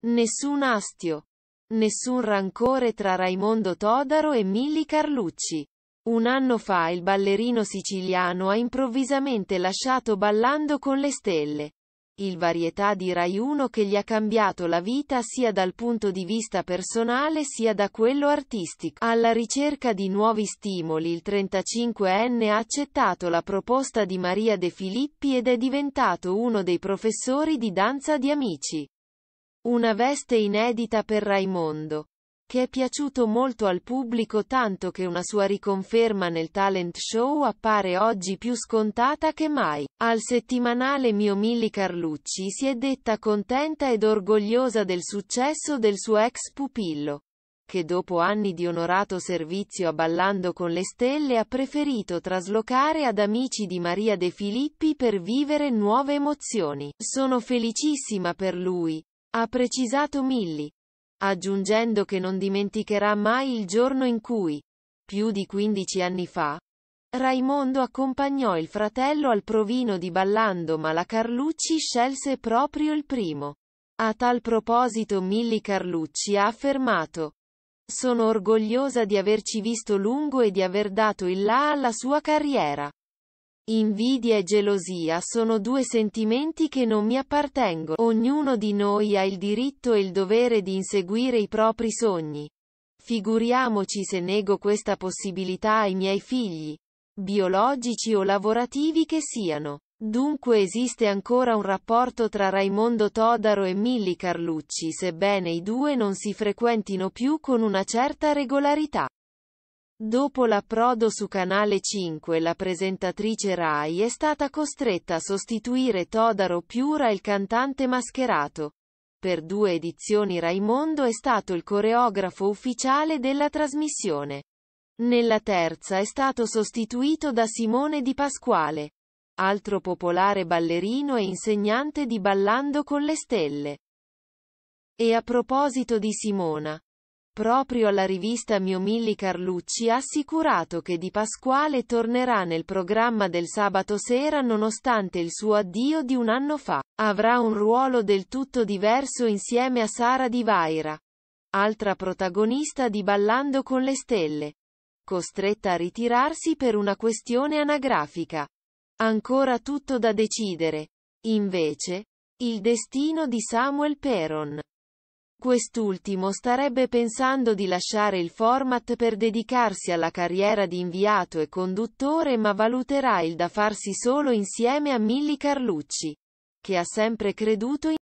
Nessun astio. Nessun rancore tra Raimondo Todaro e Milly Carlucci. Un anno fa il ballerino siciliano ha improvvisamente lasciato Ballando con le stelle, il varietà di Rai 1 che gli ha cambiato la vita sia dal punto di vista personale sia da quello artistico. Alla ricerca di nuovi stimoli, il 35enne ha accettato la proposta di Maria De Filippi ed è diventato uno dei professori di danza di Amici. Una veste inedita per Raimondo, che è piaciuto molto al pubblico tanto che una sua riconferma nel talent show appare oggi più scontata che mai. Al settimanale Mio Milly Carlucci si è detta contenta ed orgogliosa del successo del suo ex pupillo, che dopo anni di onorato servizio a Ballando con le stelle ha preferito traslocare ad Amici di Maria De Filippi per vivere nuove emozioni. Sono felicissima per lui, ha precisato Milly, aggiungendo che non dimenticherà mai il giorno in cui, più di 15 anni fa, Raimondo accompagnò il fratello al provino di Ballando ma la Carlucci scelse proprio il primo. A tal proposito Milly Carlucci ha affermato: "Sono orgogliosa di averci visto lungo e di aver dato il là alla sua carriera. Invidia e gelosia sono due sentimenti che non mi appartengono. Ognuno di noi ha il diritto e il dovere di inseguire i propri sogni. Figuriamoci se nego questa possibilità ai miei figli, biologici o lavorativi che siano." Dunque esiste ancora un rapporto tra Raimondo Todaro e Milly Carlucci sebbene i due non si frequentino più con una certa regolarità. Dopo l'approdo su Canale 5 la presentatrice Rai è stata costretta a sostituire Todaro Piura, il cantante mascherato. Per 2 edizioni Raimondo è stato il coreografo ufficiale della trasmissione. Nella terza è stato sostituito da Simone Di Pasquale, altro popolare ballerino e insegnante di Ballando con le stelle. E a proposito di Simona, proprio alla rivista Mio Milly Carlucci ha assicurato che Di Pasquale tornerà nel programma del sabato sera nonostante il suo addio di un anno fa. Avrà un ruolo del tutto diverso insieme a Sara Di Vaira, altra protagonista di Ballando con le stelle, costretta a ritirarsi per una questione anagrafica. Ancora tutto da decidere, invece, il destino di Samuel Peron. Quest'ultimo starebbe pensando di lasciare il format per dedicarsi alla carriera di inviato e conduttore ma valuterà il da farsi solo insieme a Milly Carlucci, che ha sempre creduto in